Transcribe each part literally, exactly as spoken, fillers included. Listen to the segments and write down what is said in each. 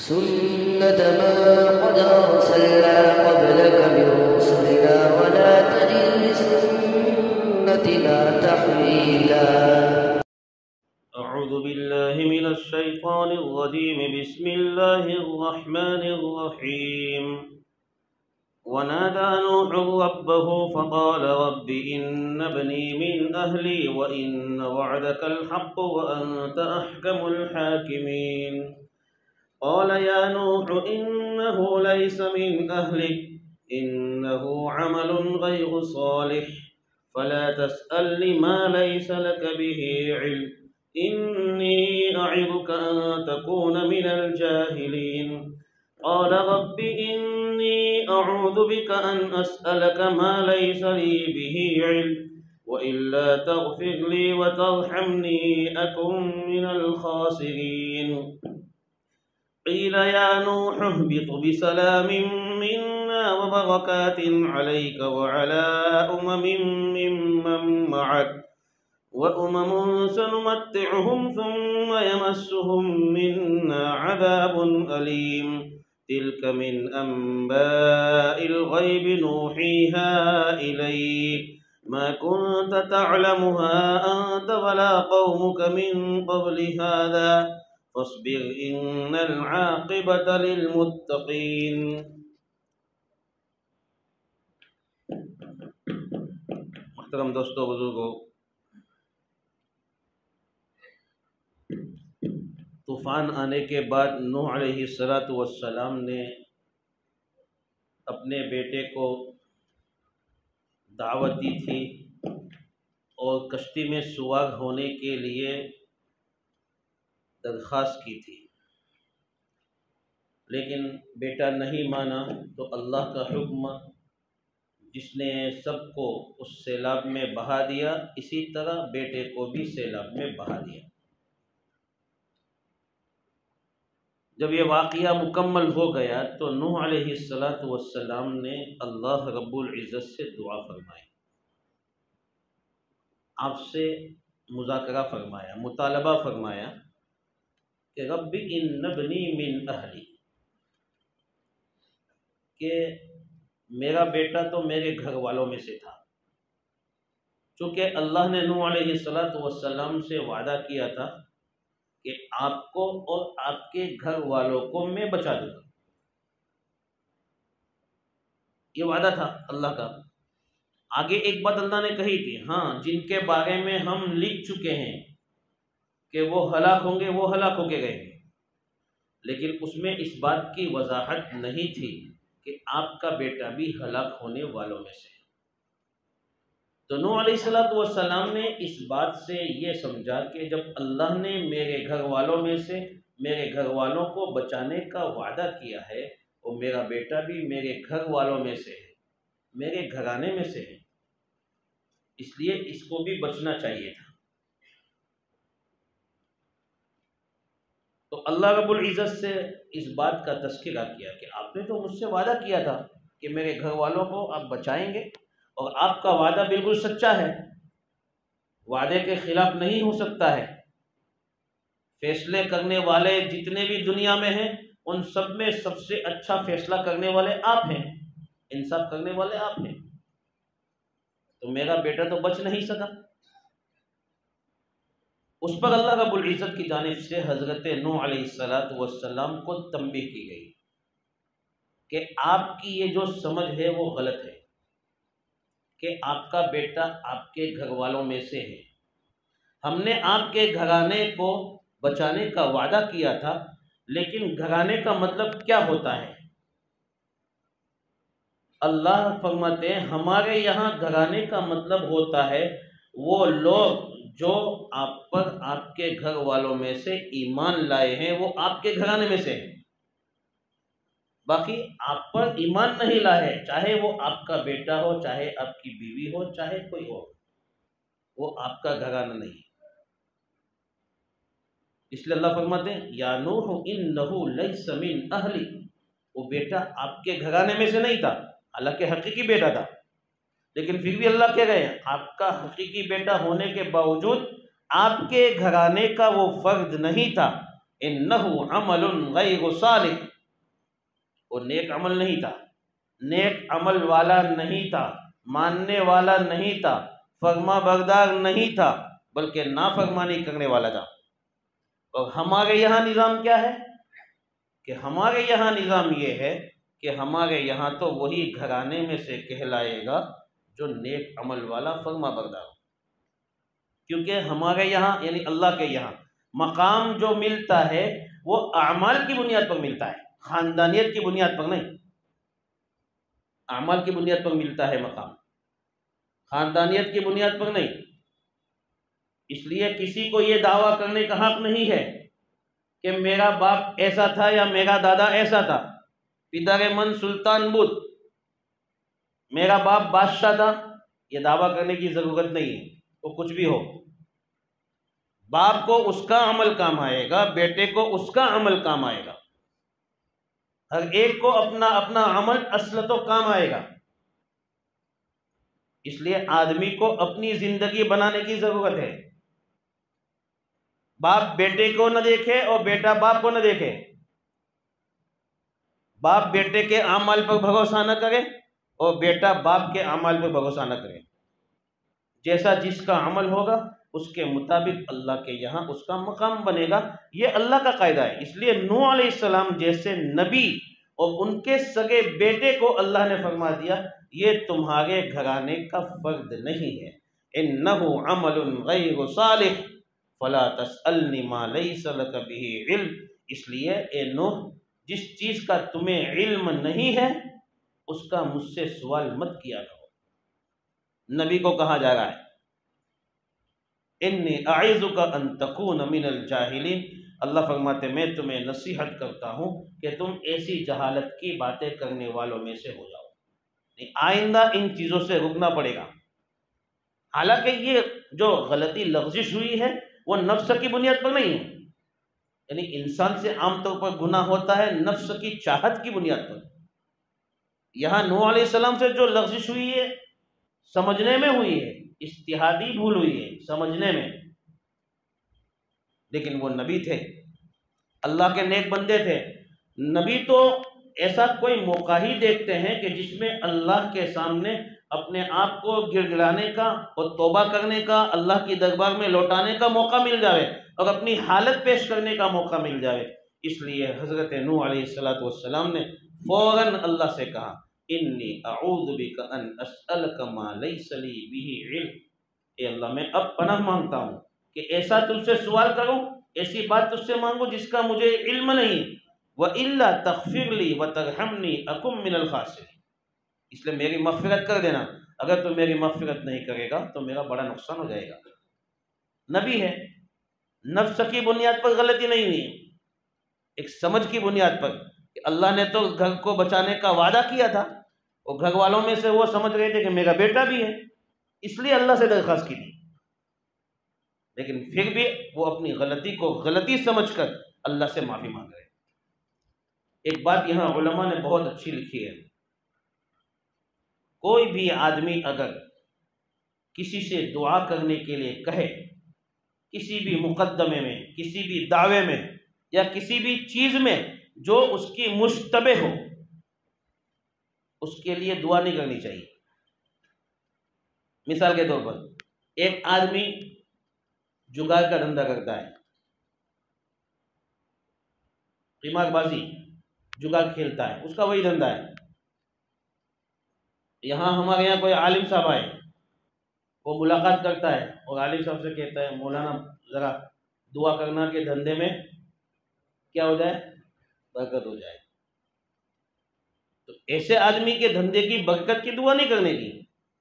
سنة من قد أرسلنا قبلك من رسلنا ولا تجد لسنتنا تحويلا. أعوذ بالله من الشيطان الرجيم. بسم الله الرحمن الرحيم. ونادى نوح ربه فقال رب إن ابني من أهلي وإن وعدك الحق وأنت أحكم الحاكمين. قال يا نوح إنه ليس من أهلك إنه عمل غير صالح فلا تسألني ما ليس لك به علم إني أعظك أن تكون من الجاهلين. قال رب إني أعوذ بك أن أسألك ما ليس لي به علم وإلا تغفر لي وترحمني أكن من الخاسرين. قيل يا نوح اهبط بسلام منا وبركات عليك وعلى أمم ممن معك وأمم سنمتعهم ثم يمسهم منا عذاب أليم. تلك من أنباء الغيب نوحيها إليك ما كنت تعلمها أنت ولا قومك من قبل هذا فاصبر إن العاقبة للمتقين. محترم دوستو بزرگو، طوفان آنے کے بعد نوح علیہ الصلاۃ والسلام نے اپنے بیٹے کو دعوت دی تھی اور کشتی میں سوار ہونے کے لیے درخواست کی تھی، لیکن بیٹا نہیں مانا تو اللہ کا حکم جس نے سب کو اس سیلاب میں بہا دیا، اسی طرح بیٹے کو بھی سیلاب میں بہا دیا۔ جب یہ واقعہ مکمل ہو گیا تو نوح علیہ الصلاۃ والسلام نے اللہ رب العزت سے دعا فرمائی، آپ سے مذاکرہ فرمایا، مطالبہ فرمایا کہ رب ان ابنی من اہلی، کہ میرا بیٹا تو میرے گھر والوں میں سے تھا۔ چونکہ اللہ نے نوح علیہ الصلاۃ والسلام سے وعدہ کیا تھا کہ آپ کو اور آپ کے گھر والوں کو میں بچا دوں گا، یہ وعدہ تھا اللہ کا۔ آگے ایک بات اللہ نے کہی تھی، ہاں جن کے بارے میں ہم لکھ چکے ہیں کہ وہ ہلاک ہوں گے، وہ ہلاک ہو کے گئے ہیں، لیکن اس میں اس بات کی وضاحت نہیں تھی کہ آپ کا بیٹا بھی ہلاک ہونے والوں میں سے۔ تو نوح علیہ الصلوۃ والسلام نے اس بات سے یہ سمجھا کہ جب اللہ نے میرے گھر والوں میں سے میرے گھر والوں کو بچانے کا وعدہ کیا ہے، اور میرا بیٹا بھی میرے گھر والوں میں سے ہے، میرے گھرانے میں سے ہے، اس لیے اس کو بھی بچنا چاہیے تھا۔ تو اللہ رب العزت سے اس بات کا تذکرہ کیا کہ آپ نے تو مجھ سے وعدہ کیا تھا کہ میرے گھر والوں کو آپ بچائیں گے، اور آپ کا وعدہ بالکل سچا ہے، وعدے کے خلاف نہیں ہو سکتا ہے۔ فیصلے کرنے والے جتنے بھی دنیا میں ہیں ان سب میں سب سے اچھا فیصلہ کرنے والے آپ ہیں، انصاف کرنے والے آپ ہیں، تو میرا بیٹا تو بچ نہیں سکا۔ اس پر اللہ رب العزت کی جانب سے حضرت نوح علیہ الصلاۃ والسلام کو تنبیہ کی گئی کہ آپ کی یہ جو سمجھ ہے وہ غلط ہے، کہ آپ کا بیٹا آپ کے گھر والوں میں سے ہے۔ ہم نے آپ کے گھرانے کو بچانے کا وعدہ کیا تھا، لیکن گھرانے کا مطلب کیا ہوتا ہے؟ اللہ فرماتے ہیں ہمارے یہاں گھرانے کا مطلب ہوتا ہے وہ لوگ جو آپ پر آپ کے گھر والوں میں سے ایمان لائے ہیں، وہ آپ کے گھرانے میں سے ہیں۔ باقی آپ پر ایمان نہیں لائے، چاہے وہ آپ کا بیٹا ہو، چاہے آپ کی بیوی ہو، چاہے کوئی ہو، وہ آپ کا گھرانہ نہیں۔ اس لیے اللہ فرماتے ہیں یا نوح انہ لیس من اہلی، وہ بیٹا آپ کے گھرانے میں سے نہیں تھا، حالانکہ حقیقی بیٹا تھا، لیکن پھر بھی اللہ کہہ رہے ہیں آپ کا حقیقی بیٹا ہونے کے باوجود آپ کے گھرانے کا وہ فرد نہیں تھا، انہ عمل غیر صالح، وہ نیک عمل نہیں تھا، نیک عمل والا نہیں تھا، ماننے والا نہیں تھا، فرما بردار نہیں تھا، بلکہ نافرمانی کرنے والا تھا۔ اور ہمارے یہاں نظام کیا ہے کہ ہمارے یہاں نظام یہ ہے کہ ہمارے یہاں تو وہی گھرانے میں سے کہلائے گا جو نیک عمل والا فرما بردار ہو، کیونکہ ہمارے یہاں یعنی اللہ کے یہاں مقام جو ملتا ہے وہ اعمال کی بنیاد پر ملتا ہے، خاندانیت کی بنیاد پر نہیں، اعمال کی بنیاد پر ملتا ہے مقام، خاندانیت کی بنیاد پر نہیں۔ اس لیے کسی کو یہ دعویٰ کرنے کا حق نہیں ہے کہ میرا باپ ایسا تھا یا میرا دادا ایسا تھا، پدر من سلطان بدھ، میرا باپ بادشاہ تھا، یہ دعویٰ کرنے کی ضرورت نہیں ہے، وہ کچھ بھی ہو۔ باپ کو اس کا عمل کام آئے گا، بیٹے کو اس کا عمل کام آئے گا، ہر ایک کو اپنا اپنا عمل اصل تو کام آئے گا۔ اس لیے آدمی کو اپنی زندگی بنانے کی ضرورت ہے، باپ بیٹے کو نہ دیکھے اور بیٹا باپ کو نہ دیکھے، باپ بیٹے کے اعمال پر بھروسہ نہ کرے اور بیٹا باپ کے اعمال پر بھروسہ نہ کرے، جیسا جس کا عمل ہوگا اس کے مطابق اللہ کے یہاں اس کا مقام بنے گا، یہ اللہ کا قاعدہ ہے۔ اس لیے نوح علیہ السلام جیسے نبی اور ان کے سگے بیٹے کو اللہ نے فرما دیا یہ تمہارے گھرانے کا فرد نہیں ہے، انہ عمل غیر صالح فلا تسألنی ما لیس لک بہ علم، اس لیے اے نوح جس چیز کا تمہیں علم نہیں ہے اس کا مجھ سے سوال مت کیا کرو۔ نبی کو کہا جا رہا ہے انی اعظک ان تکون من الجاہلین، اللہ فرماتے میں تمہیں نصیحت کرتا ہوں کہ تم ایسی جہالت کی باتیں کرنے والوں میں سے ہو جاؤ، آئندہ ان چیزوں سے رکنا پڑے گا۔ حالانکہ یہ جو غلطی لغزش ہوئی ہے وہ نفس کی بنیاد پر نہیں ہے، یعنی انسان سے عام طور پر گناہ ہوتا ہے نفس کی چاہت کی بنیاد پر، یہاں نوح علیہ السلام سے جو لغزش ہوئی ہے سمجھنے میں ہوئی ہے، اجتہادی بھول ہوئی ہے سمجھنے میں، لیکن وہ نبی تھے، اللہ کے نیک بندے تھے۔ نبی تو ایسا کوئی موقع ہی دیکھتے ہیں کہ جس میں اللہ کے سامنے اپنے آپ کو گڑ گڑانے کا اور توبہ کرنے کا، اللہ کی دربار میں لوٹانے کا موقع مل جائے اور اپنی حالت پیش کرنے کا موقع مل جائے۔ اس لیے حضرت نوح علیہ الصلوۃ والسلام نے فوراً اللہ سے کہا انی اعوذ بک ان اسألک ما لیس لی بہ علم، اے اللہ میں اب پناہ مانگتا ہوں کہ ایسا تجھ سے سوال کروں، ایسی بات تجھ سے مانگوں جس کا مجھے علم نہیں، وَإِلَّا تَغْفِرْ لِي وَتَرْحَمْنِي أَكُن مِّنَ الْخَاسِرِينَ، اس لیے میری مغفرت کر دینا، اگر تو میری مغفرت نہیں کرے گا تو میرا بڑا نقصان ہو جائے گا۔ نبی ہے، نفس کی بنیاد پر غلطی نہیں ہوئی، ایک سمجھ کی بنیاد پر کہ اللہ نے تو گھر کو بچانے کا وعدہ کیا تھا، اور گھر والوں میں سے وہ سمجھ رہے تھے کہ میرا بیٹا بھی ہے، اس لیے اللہ سے درخواست کی تھی، لیکن پھر بھی وہ اپنی غلطی کو غلطی سمجھ کر اللہ سے معافی مانگ رہے۔ ایک بات یہاں علماء نے بہت اچھی لکھی ہے، کوئی بھی آدمی اگر کسی سے دعا کرنے کے لیے کہے، کسی بھی مقدمے میں، کسی بھی دعوے میں یا کسی بھی چیز میں جو اس کی مشتبہ ہو، اس کے لیے دعا نہیں کرنی چاہیے۔ مثال کے طور پر ایک آدمی جگار کا دھندا کرتا ہے، قمار بازی، جگار کھیلتا ہے، اس کا وہی دھندا ہے۔ یہاں ہمارے یہاں کوئی عالم صاحب آئے، وہ ملاقات کرتا ہے اور عالم صاحب سے کہتا ہے مولانا ذرا دعا کرنا کہ دھندے میں کیا ہو جائے، برکت ہو جائے۔ تو ایسے آدمی کے دھندے کی برکت کی دعا نہیں کرنے کی،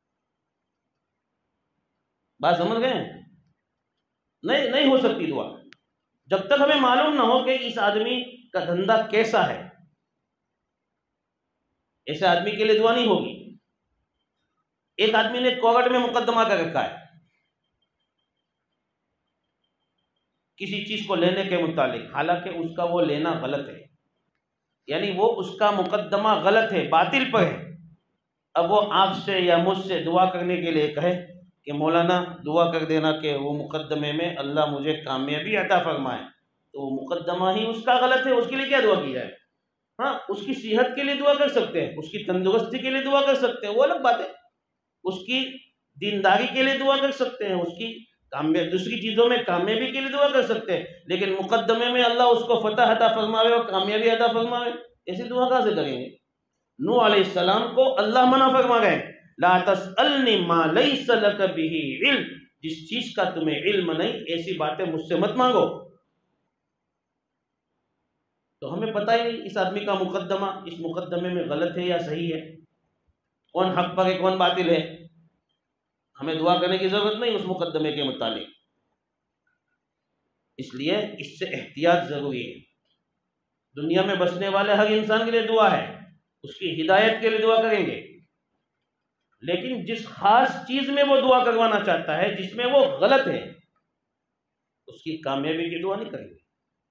بات سمجھ گئے؟ نہیں نہیں ہو سکتی دعا جب تک ہمیں معلوم نہ ہو کہ اس آدمی کا دھندا کیسا ہے، ایسے آدمی کے لیے دعا نہیں ہوگی۔ ایک آدمی نے کورٹ میں مقدمہ کر رکھا ہے کسی چیز کو لینے کے متعلق، حالانکہ اس کا وہ لینا غلط ہے، یعنی وہ اس کا مقدمہ غلط ہے، باطل پر ہے۔ اب وہ آپ سے یا مجھ سے دعا کرنے کے لیے کہے کہ مولانا دعا کر دینا کہ وہ مقدمے میں اللہ مجھے کامیابی عطا فرمائے، تو مقدمہ ہی اس کا غلط ہے، اس کے لیے کیا دعا کی جائے؟ ہاں اس کی صحت کے لیے دعا کر سکتے ہیں، اس کی تندرستی کے لیے دعا کر سکتے ہیں، وہ الگ بات ہے، اس کی دینداری کے لیے دعا کر سکتے ہیں، اس کی کامیاب دوسری چیزوں میں کامیابی کے لیے دعا کر سکتے ہیں، لیکن مقدمے میں اللہ اس کو فتح عطا فرماوے اور کامیابی عطا فرماوے، ایسی دعا کہاں سے کریں گے؟ نوح علیہ السلام کو اللہ منع فرما گئے، لا تسألنی ما لیس لک بہ علم، جس چیز کا تمہیں علم نہیں ایسی باتیں مجھ سے مت مانگو۔ تو ہمیں پتہ ہی نہیں اس آدمی کا مقدمہ اس مقدمے میں غلط ہے یا صحیح ہے، کون حق پر ہے کون باطل ہے، ہمیں دعا کرنے کی ضرورت نہیں اس مقدمے کے متعلق، اس لیے اس سے احتیاط ضروری ہے۔ دنیا میں بسنے والے ہر انسان کے لیے دعا ہے، اس کی ہدایت کے لیے دعا کریں گے، لیکن جس خاص چیز میں وہ دعا کروانا چاہتا ہے جس میں وہ غلط ہے اس کی کامیابی کی دعا نہیں کریں گے۔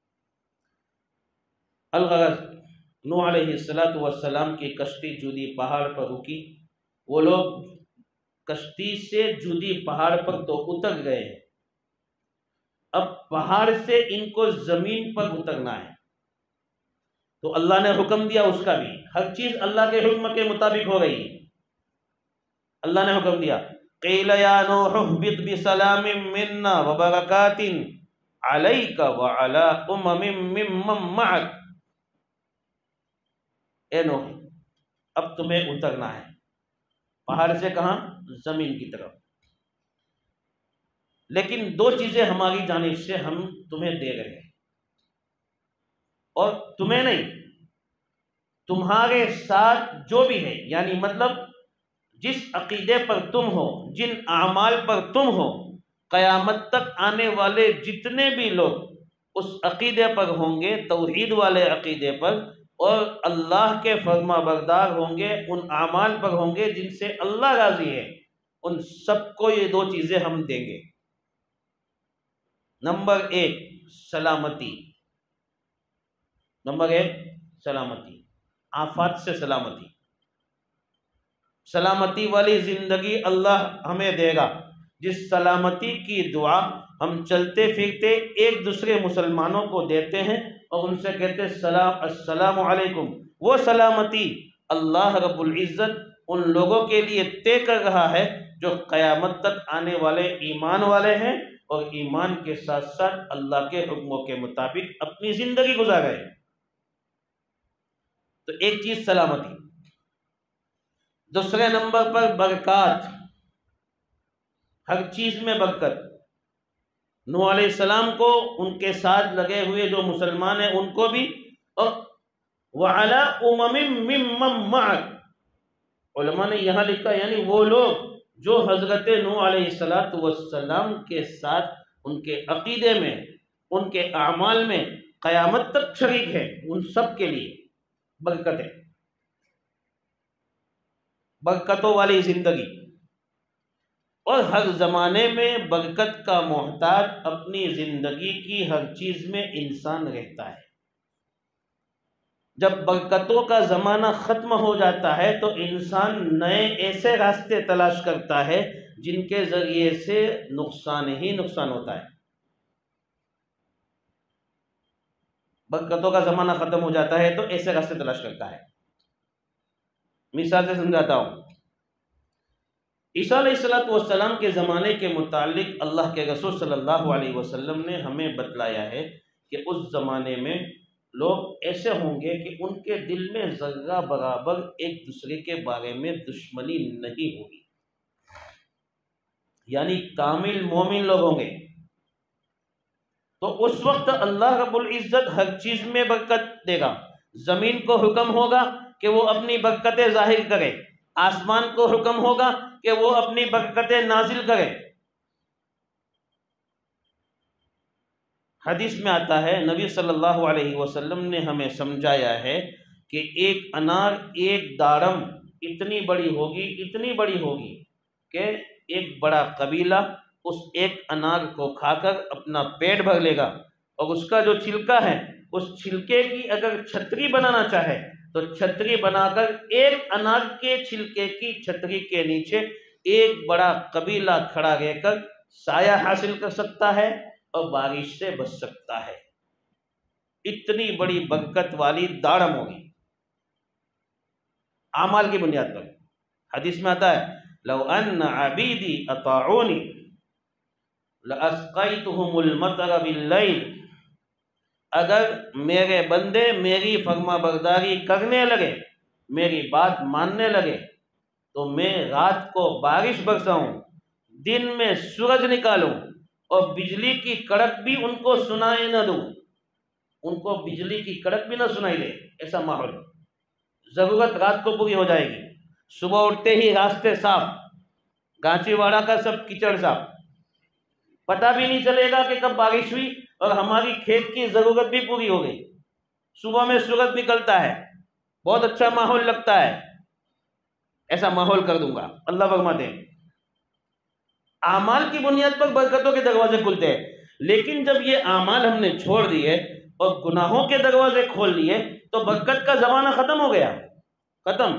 الغرض نوح علیہ الصلوۃ والسلام کی کشتی جودی پہاڑ پر رکی، وہ لوگ کشتی سے جودی پہاڑ پر تو اتر گئے، اب پہاڑ سے ان کو زمین پر اترنا ہے، تو اللہ نے حکم دیا اس کا بھی، ہر چیز اللہ کے حکم کے مطابق ہو گئی۔ اللہ نے حکم دیا قیل یا نوح اہبط بسلام منا وبرکات علیک وعلی امم ممن معک، اے نوح اب تمہیں اترنا ہے پہاڑ سے، کہاں؟ زمین کی طرف، لیکن دو چیزیں ہماری جانب سے ہم تمہیں دے رہے ہیں، اور تمہیں نہیں تمہارے ساتھ جو بھی ہے، یعنی مطلب جس عقیدے پر تم ہو، جن اعمال پر تم ہو، قیامت تک آنے والے جتنے بھی لوگ اس عقیدے پر ہوں گے، توحید والے عقیدے پر، اور اللہ کے فرما بردار ہوں گے، ان اعمال پر ہوں گے جن سے اللہ راضی ہے، ان سب کو یہ دو چیزیں ہم دیں گے۔ نمبر ایک سلامتی، نمبر ایک سلامتی، آفات سے سلامتی، سلامتی والی زندگی اللہ ہمیں دے گا، جس سلامتی کی دعا ہم چلتے پھرتے ایک دوسرے مسلمانوں کو دیتے ہیں اور ان سے کہتے ہیں سلام السلام علیکم، وہ سلامتی اللہ رب العزت ان لوگوں کے لیے طے کر رہا ہے جو قیامت تک آنے والے ایمان والے ہیں اور ایمان کے ساتھ ساتھ اللہ کے حکموں کے مطابق اپنی زندگی گزارے۔ تو ایک چیز سلامتی، دوسرے نمبر پر برکات، ہر چیز میں برکت۔ نوح علیہ السلام کو، ان کے ساتھ لگے ہوئے جو مسلمان ہیں ان کو بھی، اور وعلی امم ممن معک، علماء نے یہاں لکھا یعنی وہ لوگ جو حضرت نوح علیہ الصلوۃ والسلام کے ساتھ ان کے عقیدے میں، ان کے اعمال میں قیامت تک شریک ہے، ان سب کے لیے برکت ہے، برکتوں والی زندگی۔ اور ہر زمانے میں برکت کا محتاج اپنی زندگی کی ہر چیز میں انسان رہتا ہے، جب برکتوں کا زمانہ ختم ہو جاتا ہے تو انسان نئے ایسے راستے تلاش کرتا ہے جن کے ذریعے سے نقصان ہی نقصان ہوتا ہے۔ برکتوں کا زمانہ ختم ہو جاتا ہے تو ایسے راستے تلاش کرتا ہے۔ مثال سے سمجھاتا ہوں، عیسیٰ علیہ الصلوۃ والسلام کے زمانے کے متعلق اللہ کے رسول صلی اللہ علیہ وسلم نے ہمیں بتلایا ہے کہ اس زمانے میں لوگ ایسے ہوں گے کہ ان کے دل میں ذرہ برابر ایک دوسرے کے بارے میں دشمنی نہیں ہوگی، یعنی کامل مومن لوگ ہوں گے۔ تو اس وقت اللہ رب العزت ہر چیز میں برکت دے گا، زمین کو حکم ہوگا کہ وہ اپنی برکتیں ظاہر کرے، آسمان کو حکم ہوگا کہ وہ اپنی برکتیں نازل کرے۔ حدیث میں آتا ہے، نبی صلی اللہ علیہ وسلم نے ہمیں سمجھایا ہے کہ ایک انار ایک دارم اتنی بڑی ہوگی اتنی بڑی ہوگی کہ ایک بڑا قبیلہ اس ایک انار کو کھا کر اپنا پیٹ بھر لے گا، اور اس کا جو چھلکا ہے اس چھلکے کی اگر چھتری بنانا چاہے تو چھتری بنا کر ایک انار کے چھلکے کی چھتری کے نیچے ایک بڑا قبیلہ کھڑا رہ کر سایہ حاصل کر سکتا ہے اور بارش سے بچ سکتا ہے۔ اتنی بڑی برکت والی داڑم ہوگی اعمال کی بنیاد پر۔ حدیث میں آتا ہے لو ان عبیدی اطاعونی لاسقیتهم المطر باللیل، اگر میرے بندے میری فرما برداری کرنے لگے، میری بات ماننے لگے، تو میں رات کو بارش برساؤں، دن میں سورج نکالوں، اور بجلی کی کڑک بھی ان کو سنائی نہ دوں، ان کو بجلی کی کڑک بھی نہ سنائی دے، ایسا ماحول۔ ضرورت رات کو پوری ہو جائے گی، صبح اٹھتے ہی راستے صاف، گانچی واڑا کا سب کچڑ صاف، پتہ بھی نہیں چلے گا کہ کب بارش ہوئی، اور ہماری کھیت کی ضرورت بھی پوری ہو گئی۔ صبح میں سورج نکلتا ہے، بہت اچھا ماحول لگتا ہے، ایسا ماحول کر دوں گا۔ اللہ فرماتے ہیں اعمال کی بنیاد پر برکتوں کے دروازے کھلتے ہیں، لیکن جب یہ اعمال ہم نے چھوڑ دیے اور گناہوں کے دروازے کھول لیے تو برکت کا زمانہ ختم ہو گیا، ختم۔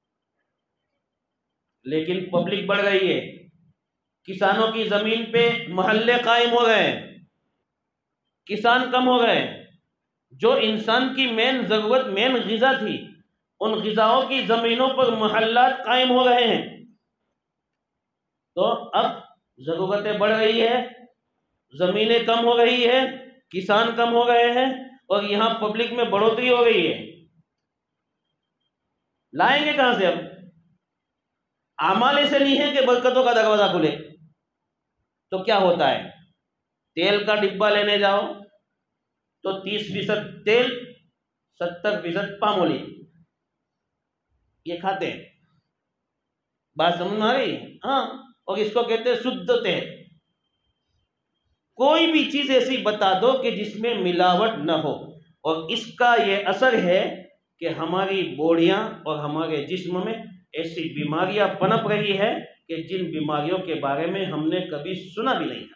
لیکن پبلک بڑھ رہی ہے، کسانوں کی زمین پہ محلے قائم ہو گئے ہیں، کسان کم ہو گئے، جو انسان کی مین ضرورت مین غذا تھی ان غذاؤں کی زمینوں پر محلات قائم ہو رہے ہیں، تو اب ضرورتیں بڑھ رہی ہے، زمینیں کم ہو رہی ہے، کسان کم ہو گئے ہیں، اور یہاں پبلک میں بڑھوتری ہو گئی ہے۔ لائیں گے کہاں سے اب؟ اعمال ایسے نہیں ہے کہ برکتوں کا دروازہ کھلے۔ تو کیا ہوتا ہے، تیل کا ڈبہ لینے جاؤ تو تیس فیصد تیل، ستر فیصد پامولی، یہ کھاتے ہیں، بات سمجھ میں آ رہی؟ ہاں، اور اس کو کہتے ہیں شدھ تیل۔ کوئی بھی چیز ایسی بتا دو کہ جس میں ملاوٹ نہ ہو، اور اس کا یہ اثر ہے کہ ہماری بوڑیاں اور ہمارے جسم میں ایسی بیماریاں پنپ رہی ہے کہ جن بیماریوں کے بارے میں ہم نے کبھی سنا بھی نہیں تھا۔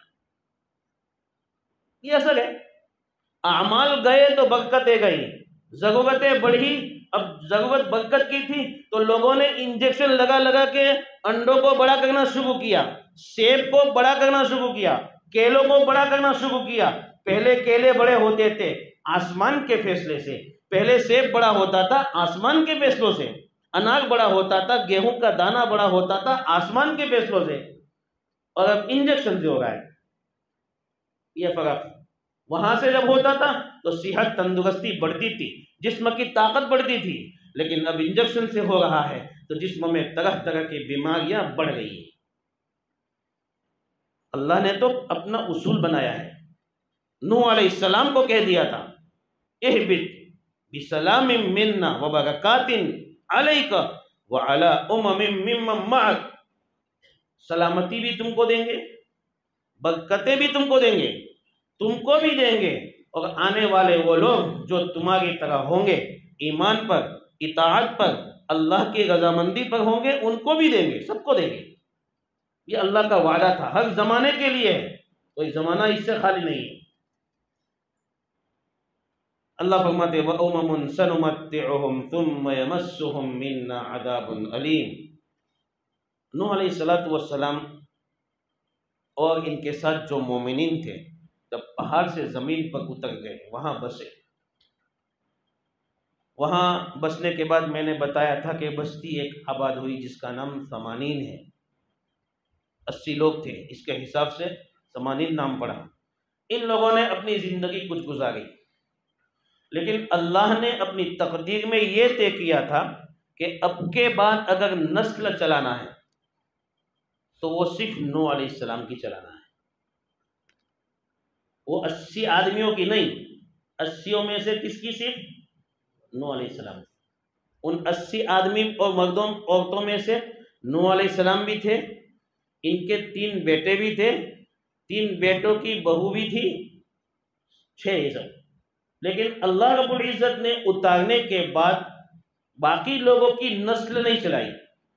یہ اثر ہے، اعمال گئے تو برکتیں گئی، ضرورتیں بڑھی، اب ضرورت برکت کی تھی تو لوگوں نے انجیکشن لگا لگا کے انڈوں کو بڑا کرنا شروع کیا، سیب کو بڑا کرنا شروع کیا، کیلوں کو بڑا کرنا شروع کیا۔ پہلے کیلے بڑے ہوتے تھے آسمان کے فیصلے سے، پہلے سیب بڑا ہوتا تھا آسمان کے فیصلوں سے، اناج بڑا ہوتا تھا، گیہوں کا دانہ بڑا ہوتا تھا آسمان کے فیصلوں سے، اور اب انجیکشن سے ہو رہا ہے۔ یہ فرق وہاں سے جب ہوتا تھا تو صحت تندرستی بڑھتی تھی، جسم کی طاقت بڑھتی تھی، لیکن اب انجیکشن سے ہو رہا ہے تو جسم میں طرح طرح کی بیماریاں بڑھ رہی ہیں۔ اللہ نے تو اپنا اصول بنایا ہے، نوح علیہ السلام کو کہہ دیا تھا اہبط بسلام منا وبرکات علیک وعلی امم ممن معک، سلامتی بھی تم کو دیں گے، برکتیں بھی تم کو دیں گے، تم کو بھی دیں گے، اور آنے والے وہ لوگ جو تمہاری طرح ہوں گے، ایمان پر، اطاعت پر، اللہ کی رضامندی پر ہوں گے، ان کو بھی دیں گے، سب کو دیں گے۔ یہ اللہ کا وعدہ تھا، ہر زمانے کے لیے ہے، کوئی زمانہ اس سے خالی نہیں ہے۔ اللہ فرماتے وَأُمَمٌ سَنُمَتِّعُهُمْ ثُمَّ يَمَسُّهُمْ مِنَّا عَذَابٌ أَلِيمٌ۔ نوح علیہ الصلوۃ والسلام اور ان کے ساتھ جو مومنین تھے جب پہاڑ سے زمین پر اتر گئے، وہاں بسے، وہاں بسنے کے بعد میں نے بتایا تھا کہ بستی ایک آباد ہوئی جس کا نام ثمانین ہے، اسی لوگ تھے، اس کے حساب سے ثمانین نام پڑا۔ ان لوگوں نے اپنی زندگی کچھ گزاری، لیکن اللہ نے اپنی تقدیر میں یہ طے کیا تھا کہ اب کے بعد اگر نسل چلانا ہے تو وہ صرف نوح علیہ السلام کی چلانا ہے، وہ اسی آدمیوں کی نہیں، اسیوں میں سے کس کی؟ صرف نوح علیہ السلام۔ ان اسی آدمی اور مردوں عورتوں میں سے نوح علیہ السلام بھی تھے، ان کے تین بیٹے بھی تھے، تین بیٹوں کی بہو بھی تھی، چھ یہ سب۔ لیکن اللہ رب العزت نے اتارنے کے بعد باقی لوگوں کی نسل نہیں چلائی،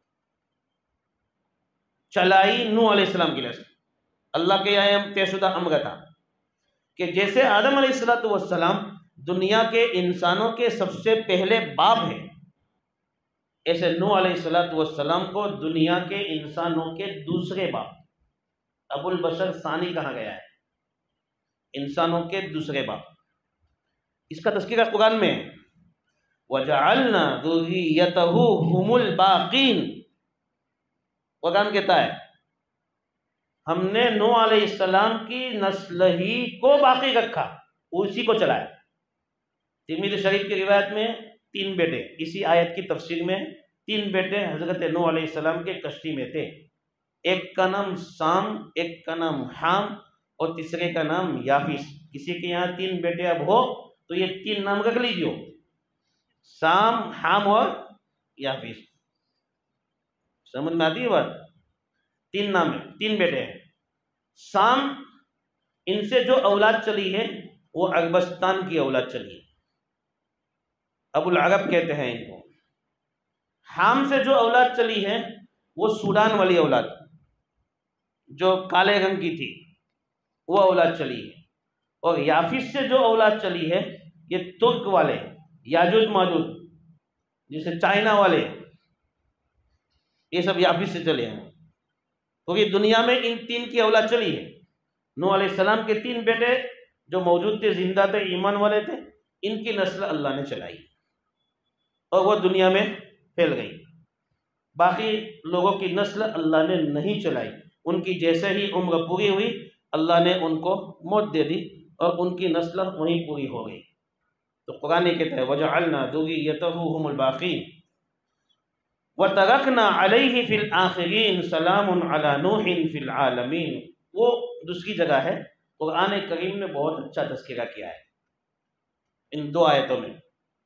چلائی نوح علیہ السلام کی نسل۔ اللہ کے یہاں طے شدہ امر تھا کہ جیسے آدم علیہ الصلوۃ والسلام دنیا کے انسانوں کے سب سے پہلے باپ ہیں، ایسے نوح علیہ الصلوۃ والسلام کو دنیا کے انسانوں کے دوسرے باپ، ابو البشر ثانی کہا گیا ہے، انسانوں کے دوسرے باپ۔ اس کا تذکرہ قرآن میں ہے، وَجَعَلْنَا ذُرِّيَّتَهُ هُمُ الْبَاقِينَ۔ قرآن کہتا ہے ہم نے نوح علیہ السلام کی نسل ہی کو باقی رکھا، اسی کو چلایا۔ ترمذی شریف کی روایت میں تین بیٹے، اسی آیت کی تفسیر میں تین بیٹے حضرت نوح علیہ السلام کے کشتی میں تھے، ایک کا نام سام، ایک کا نام حام اور تیسرے کا نام یافیس۔ کسی کے یہاں تین بیٹے اب ہو تو یہ تین نام رکھ لیجیے، سام، حام اور یافیس۔ سمجھ میں آتی ہے بات؟ تین نام ہے، تین بیٹے ہیں۔ سام، ان سے جو اولاد چلی ہے وہ عربستان کی اولاد چلی ہے، ابو العرب کہتے ہیں ان کو۔ حام سے جو اولاد چلی ہے وہ سوڈان والی اولاد جو کالے رنگ کی تھی، وہ اولاد چلی ہے۔ اور یافیس سے جو اولاد چلی ہے یہ ترک والے، یاجوج ماجوج، جیسے چائنا والے، یہ سب یافیس سے چلے ہیں۔ کیونکہ دنیا میں ان تین کی اولاد چلی ہے۔ نوح علیہ السلام کے تین بیٹے جو موجود تھے، زندہ تھے، ایمان والے تھے، ان کی نسل اللہ نے چلائی اور وہ دنیا میں پھیل گئی۔ باقی لوگوں کی نسل اللہ نے نہیں چلائی، ان کی جیسے ہی عمر پوری ہوئی اللہ نے ان کو موت دے دی اور ان کی نسل وہیں پوری ہو گئی۔ تو قرآن یہ کہتا ہے وَجَعَلْنَا ذُرِّيَّتَهُ هُمُ الْبَاقِينَ وَتَرَكْنَا عَلَيْهِ فِي الْآخِرِينَ سَلَامٌ عَلَى نُوحٍ فِي الْعَالَمِينَ۔ وہ دوسری جگہ ہے، قرآن کریم نے بہت اچھا تذکرہ کیا ہے ان دو آیتوں میں۔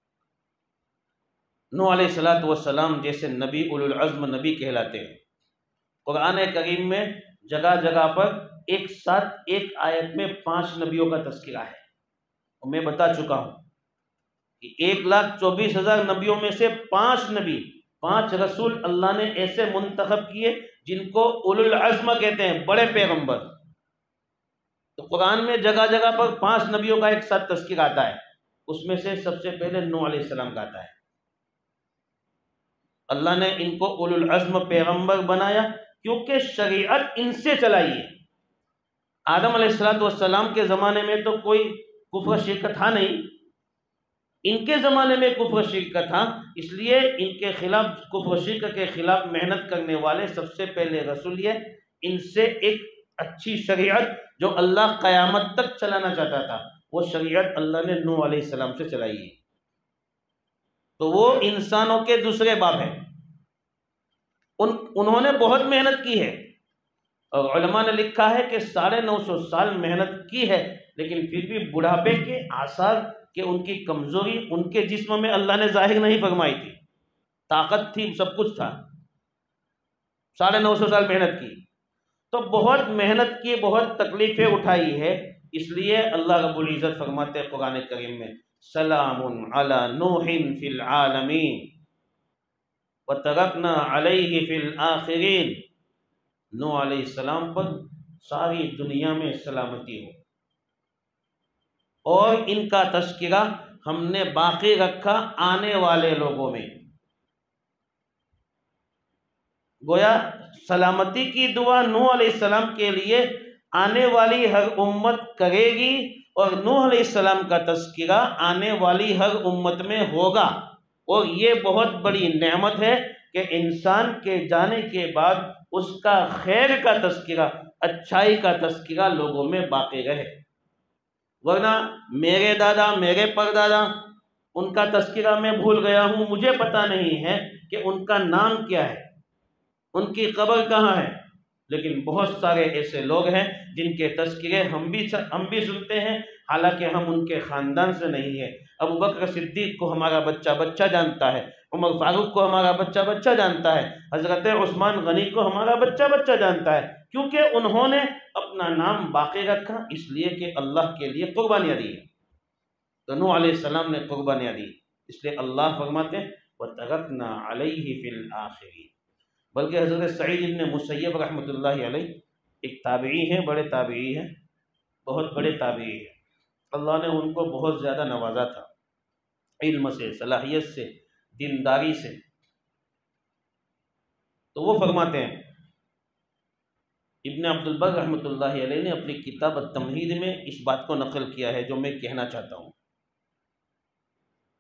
نوح علیہ الصلوۃ والسلام جیسے نبی اولو العزم نبی کہلاتے ہیں، قرآن کریم میں جگہ جگہ پر ایک ساتھ ایک آیت میں پانچ نبیوں کا تذکرہ ہے۔ اور میں بتا چکا ہوں کہ ایک لاکھ چوبیس ہزار نبیوں میں سے پانچ نبی، پانچ رسول اللہ نے ایسے منتخب کیے جن کو اولو العزم کہتے ہیں، بڑے پیغمبر۔ تو قرآن میں جگہ جگہ پر پانچ نبیوں کا ایک ساتھ تذکرہ آتا ہے، اس میں سے سب سے پہلے نوح علیہ السلام کا آتا ہے۔ اللہ نے ان کو اولو العزم پیغمبر بنایا کیونکہ شریعت ان سے چلائی ہے۔ آدم علیہ السلام والسلام کے زمانے میں تو کوئی کفر شرک تھا نہیں، ان کے زمانے میں کفر شرک تھا، اس لیے ان کے خلاف، کفر شرک کے خلاف محنت کرنے والے سب سے پہلے رسول یہ، ان سے ایک اچھی شریعت جو اللہ قیامت تک چلانا چاہتا تھا، وہ شریعت اللہ نے نوح علیہ السلام سے چلائی ہے۔ تو وہ انسانوں کے دوسرے باپ ہیں، ان انہوں نے بہت محنت کی ہے، اور علماء نے لکھا ہے کہ ساڑھے نو سو سال محنت کی ہے، لیکن پھر بھی بڑھاپے کے آثار کہ ان کی کمزوری ان کے جسم میں اللہ نے ظاہر نہیں فرمائی تھی، طاقت تھی، سب کچھ تھا، ساڑھے نو سو سال محنت کی۔ تو بہت محنت کی، بہت تکلیفیں اٹھائی ہے، اس لیے اللہ رب العزت فرماتے ہیں قرآن کریم میں سلام علی نوح فی العالمین وترکنا علیہ فی الآخرین۔ نوح علیہ السلام پر ساری دنیا میں سلامتی ہو، اور ان کا تذکرہ ہم نے باقی رکھا آنے والے لوگوں میں۔ گویا سلامتی کی دعا نوح علیہ السلام کے لیے آنے والی ہر امت کرے گی، اور نوح علیہ السلام کا تذکرہ آنے والی ہر امت میں ہوگا۔ اور یہ بہت بڑی نعمت ہے کہ انسان کے جانے کے بعد اس کا خیر کا تذکرہ، اچھائی کا تذکرہ لوگوں میں باقی رہے۔ ورنہ میرے دادا، میرے پردادا، ان کا تذکرہ میں بھول گیا ہوں، مجھے پتہ نہیں ہے کہ ان کا نام کیا ہے، ان کی قبر کہاں ہے، لیکن بہت سارے ایسے لوگ ہیں جن کے تذکرے ہم بھی ہم بھی سنتے ہیں، حالانکہ ہم ان کے خاندان سے نہیں ہیں۔ ابو بکر صدیق کو ہمارا بچہ بچہ جانتا ہے، عمر فاروق کو ہمارا بچہ بچہ جانتا ہے، حضرت عثمان غنی کو ہمارا بچہ بچہ جانتا ہے، کیونکہ انہوں نے اپنا نام باقی رکھا، اس لیے کہ اللہ کے لیے قربانیاں دی۔ تو نوح علیہ السلام نے قربانیاں دی، اس لیے اللہ فرماتے ہیں وَتَرَكْنَا عَلَيْهِ فِي الْآخِرِينَ۔ بلکہ حضرت سعید ابن مسیب رحمۃ اللہ علیہ ایک تابعی ہیں، بڑے تابعی ہیں، بہت بڑے تابعی ہیں، اللہ نے ان کو بہت زیادہ نوازا تھا، علم سے، صلاحیت سے، دینداری سے۔ تو وہ فرماتے ہیں، ابن عبد البر رحمۃ اللہ علیہ نے اپنی کتاب التمہید میں اس بات کو نقل کیا ہے جو میں کہنا چاہتا ہوں۔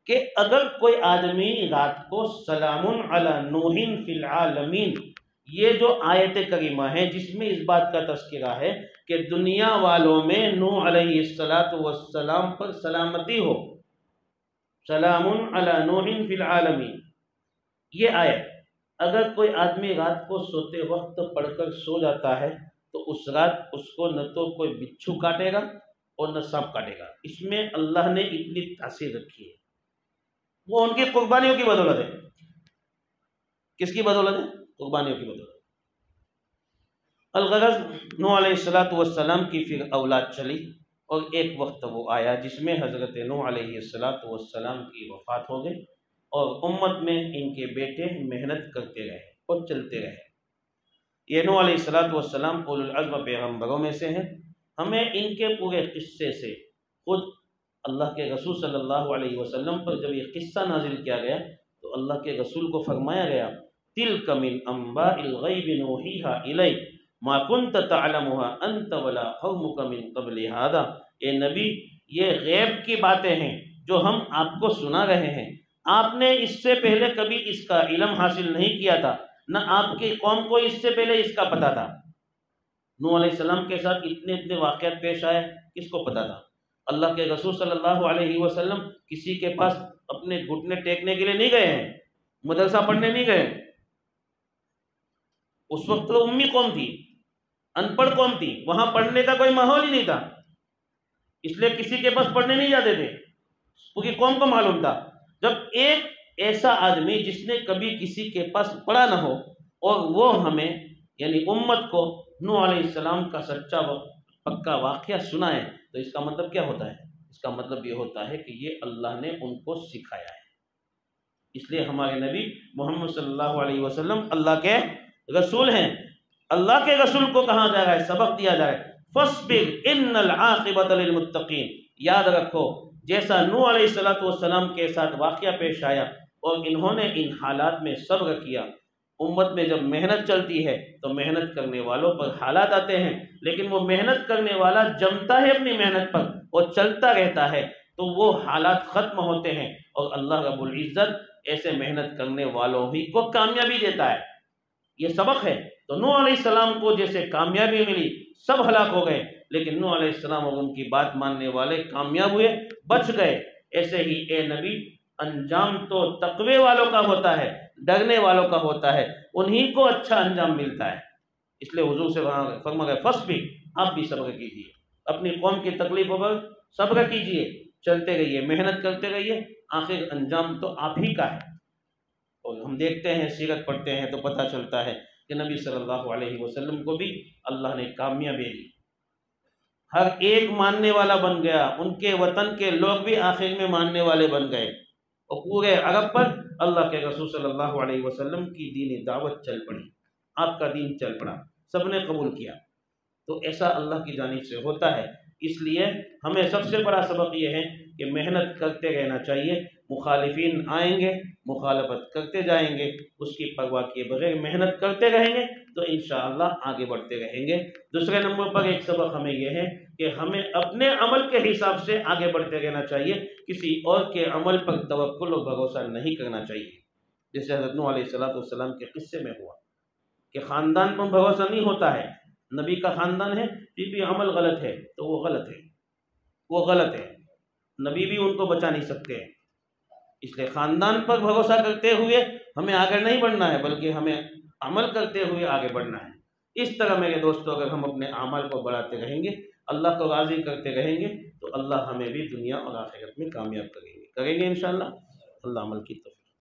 کہ اگر کوئی آدمی رات کو سلام علی نوح فی العالمین، یہ جو آیت کریمہ ہے جس میں اس بات کا تذکرہ ہے کہ دنیا والوں میں نوح علیہ الصلاۃ والسلام پر سلامتی ہو، سلام علی نوح فی العالمین، یہ آیت اگر کوئی آدمی رات کو سوتے وقت پڑھ کر سو جاتا ہے تو اس رات اس کو نہ تو کوئی بچھو کاٹے گا اور نہ سانپ کاٹے گا۔ اس میں اللہ نے اتنی تاثیر رکھی ہے، وہ ان کی قربانیوں کی بدولت ہے۔ کس کی بدولت ہے؟ قربانیوں کی بدولت۔ الغرض نوح علیہ الصلاۃ والسلام کی پھر اولاد چلی اور ایک وقت وہ آیا جس میں حضرت نوح علیہ الصلاۃ والسلام کی وفات ہو گئی، اور امت میں ان کے بیٹے محنت کرتے رہے اور چلتے رہے۔ یہ نوح علیہ الصلاۃ والسلام اولو العزم پیغمبروں میں سے ہیں۔ ہمیں ان کے پورے قصے سے خود اللہ کے رسول صلی اللہ علیہ وسلم پر جب یہ قصہ نازل کیا گیا تو اللہ کے رسول کو فرمایا گیا تِلْکَ مِنْ أَنْبَاءِ الْغَيْبِ نُوحِیهَا إِلَيْکَ مَا كُنْتَ تَعْلَمُهَا أَنْتَ وَلَا قَوْمُكَ مِنْ قَبْلِ هَذَا۔ اے نبی، یہ غیب کی باتیں ہیں جو ہم آپ کو سنا رہے ہیں، آپ نے اس سے پہلے کبھی اس کا علم حاصل نہیں کیا تھا، نہ آپ کی قوم کو اس سے پہلے اس کا پتہ تھا۔ نوح علیہ السلام کے ساتھ اتنے اتنے واقعات پیش آئے، کس کو پتہ تھا؟ اللہ کے رسول صلی اللہ علیہ وسلم کسی کے پاس اپنے گھٹنے ٹیکنے کے لیے نہیں گئے ہیں، مدرسہ پڑھنے نہیں گئے۔ اس وقت تو امی قوم تھی، ان پڑھ قوم تھی، وہاں پڑھنے کا کوئی ماحول ہی نہیں تھا، اس لیے کسی کے پاس پڑھنے نہیں جاتے تھے، پوری قوم کو معلوم تھا۔ جب ایک ایسا آدمی جس نے کبھی کسی کے پاس پڑھا نہ ہو اور وہ ہمیں یعنی امت کو نوح علیہ السلام کا سچا پکا واقعہ سنائے تو اس کا مطلب کیا ہوتا ہے؟ اس کا مطلب یہ ہوتا ہے کہ یہ اللہ نے ان کو سکھایا ہے۔ اس لیے ہمارے نبی محمد صلی اللہ علیہ وسلم اللہ کے رسول ہیں۔ اللہ کے رسول کو کہا جا رہا ہے، سبق دیا جائے فَاصْبِرْ إِنَّ الْعَاقِبَةَ لِلْمُتَّقِينَ۔ یاد رکھو جیسا نوح علیہ الصلاۃ والسلام کے ساتھ واقعہ پیش آیا اور انہوں نے ان حالات میں صبر کیا، امت میں جب محنت چلتی ہے تو محنت کرنے والوں پر حالات آتے ہیں، لیکن وہ محنت کرنے والا جمتا ہے اپنی محنت پر اور چلتا رہتا ہے تو وہ حالات ختم ہوتے ہیں اور اللہ رب العزت ایسے محنت کرنے والوں ہی کو کامیابی دیتا ہے۔ یہ سبق ہے۔ تو نوح علیہ السلام کو جیسے کامیابی ملی، سب ہلاک ہو گئے، لیکن نوح علیہ السلام اور ان کی بات ماننے والے کامیاب ہوئے، بچ گئے۔ ایسے ہی اے نبی، انجام تو تقوی والوں کا ہوتا ہے، ڈرنے والوں کا ہوتا ہے، انہی کو اچھا انجام ملتا ہے۔ اس لیے حضور سے فرما گئے فَاصْبِرْ، آپ بھی صبر کیجئے، اپنی قوم کی تکلیفوں پر صبر کیجئے، چلتے رہیے، محنت کرتے رہیے، آخر انجام تو آپ ہی کا ہے۔ اور ہم دیکھتے ہیں، سیرت پڑھتے ہیں تو پتہ چلتا ہے کہ نبی صلی اللہ علیہ وسلم کو بھی اللہ نے کامیابی دی، ہر ایک ماننے والا بن گیا، ان کے وطن کے لوگ بھی آخر میں ماننے والے بن گئے، اور پورے عرب پر اللہ کے رسول صلی اللہ علیہ وسلم کی دینی دعوت چل پڑی، آپ کا دین چل پڑا، سب نے قبول کیا۔ تو ایسا اللہ کی جانب سے ہوتا ہے۔ اس لیے ہمیں سب سے بڑا سبق یہ ہے کہ محنت کرتے رہنا چاہیے، مخالفین آئیں گے، مخالفت کرتے جائیں گے، اس کی پرواہ کیے بغیر محنت کرتے رہیں گے تو انشاءاللہ آگے بڑھتے رہیں گے۔ دوسرے نمبر پر ایک سبق ہمیں یہ ہے کہ ہمیں اپنے عمل کے حساب سے آگے بڑھتے رہنا چاہیے، کسی اور کے عمل پر توکل اور بھروسہ نہیں کرنا چاہیے، جیسے حضرت نوح علیہ الصلوۃ والسلام کے قصے میں ہوا کہ خاندان پر بھروسہ نہیں ہوتا ہے، نبی کا خاندان ہے پھر بھی عمل غلط ہے تو وہ غلط ہے، وہ غلط ہے، نبی بھی ان کو بچا نہیں سکتے ہیں۔ اس لیے خاندان پر بھروسہ کرتے ہوئے ہمیں آگے نہیں بڑھنا ہے، بلکہ ہمیں عمل کرتے ہوئے آگے بڑھنا ہے۔ اس طرح میرے دوستوں اگر ہم اپنے اعمال کو بڑھاتے رہیں گے، اللہ کو راضی کرتے رہیں گے تو اللہ ہمیں بھی دنیا اور آخرت میں کامیاب کریں گے کریں گے انشاءاللہ۔ اللہ عمل کی توفیق